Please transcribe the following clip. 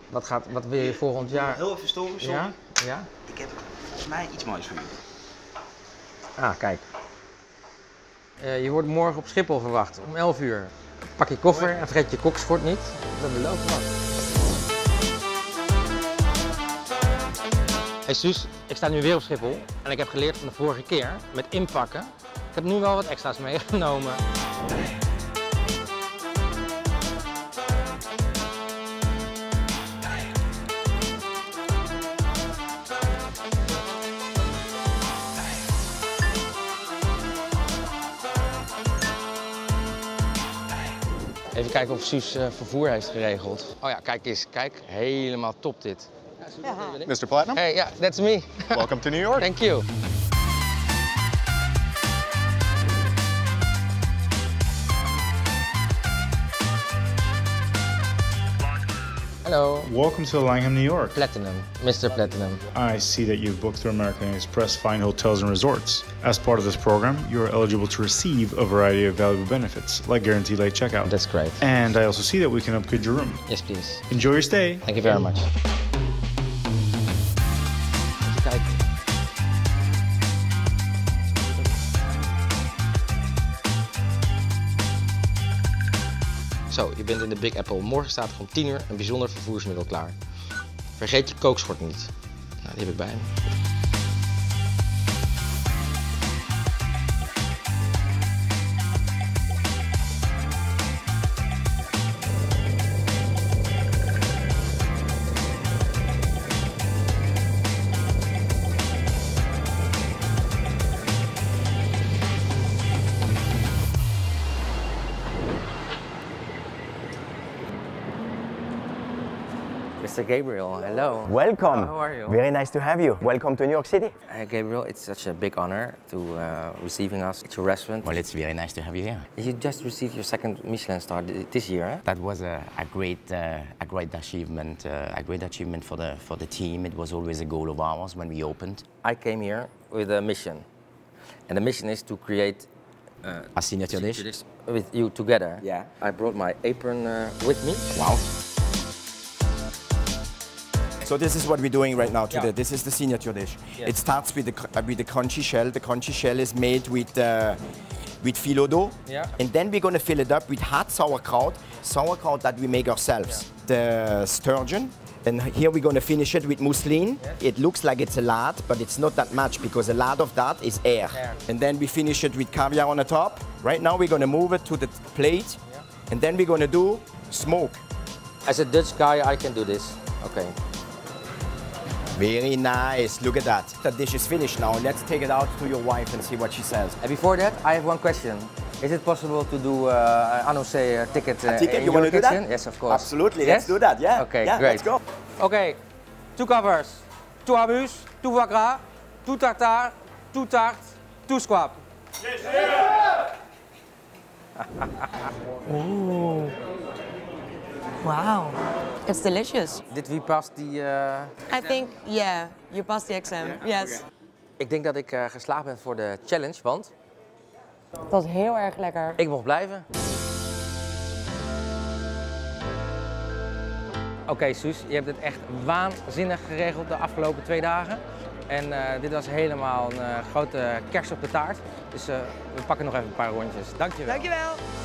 Wat wil je volgend jaar? Heel even storen, sorry. Ja? Ja? Ik heb volgens mij iets moois voor jullie. Ah, kijk. Je wordt morgen op Schiphol verwacht, om 11 uur. Pak je koffer en vergeet je Koksport niet. Dat belooft wat. Hey Suus, ik sta nu weer op Schiphol en ik heb geleerd van de vorige keer met inpakken. Ik heb nu wel wat extra's meegenomen. Even kijken of Suus vervoer heeft geregeld. Oh ja, kijk eens. Kijk, helemaal top dit. Mr. Platinum? Hey, yeah, that's me. Welcome to New York. Thank you. Hello. Welcome to Langham, New York. Platinum, Mr. Platinum. I see that you've booked through American Express fine hotels and resorts. As part of this program, you are eligible to receive a variety of valuable benefits, like guaranteed late checkout. That's great. And I also see that we can upgrade your room. Yes, please. Enjoy your stay. Thank you very much. Even kijken. Zo, je bent in de Big Apple. Morgen staat er om 10 uur een bijzonder vervoersmiddel klaar. Vergeet je kookschort niet. Nou, die heb ik bij me. Mr. Gabriel, hello. Welcome. How are you? Very nice to have you. Welcome to New York City. Gabriel, it's such a big honor to receiving us at your restaurant. Well, it's very nice to have you here. You just received your second Michelin star this year, eh? That was a great achievement. A great achievement for the team. It was always a goal of ours when we opened. I came here with a mission, and the mission is to create A signature dish. with you together. Yeah. I brought my apron with me. Wow. So this is what we're doing right now today. Yeah. This is the signature dish. Yes. It starts with the crunchy shell. The crunchy shell is made with filo dough. Yeah. And then we're going to fill it up with hot sauerkraut that we make ourselves. The sturgeon. And here we're going to finish it with mousseline. Yes. It looks like it's a lot, but it's not that much because a lot of that is air. And then we finish it with caviar on the top. Right now we're going to move it to the plate. Yeah. And then we're going to do smoke. As a Dutch guy, I can do this. Okay. Very nice, look at that. That dish is finished now. Let's take it out to your wife and see what she says. And before that, I have one question. Is it possible to do, I don't say, a ticket, A ticket, in you your want to do kitchen? that? Yes, of course. Absolutely, Yes? let's do that, yeah. Okay, yeah, great. let's go. Okay, 2 covers, 2 amuse, 2 foie gras, 2 tartare, 2 tart, 2 squab. Yes, Ooh. Wow. It's delicious. Did we pass die... I think, yeah, you passed the exam. Yes. Ik denk dat ik geslaagd ben voor de challenge, want Dat was heel erg lekker. ik mocht blijven. Oké, Suus, je hebt het echt waanzinnig geregeld de afgelopen 2 dagen. En dit was helemaal een grote kers op de taart. Dus we pakken nog even een paar rondjes. Dankjewel. Dankjewel.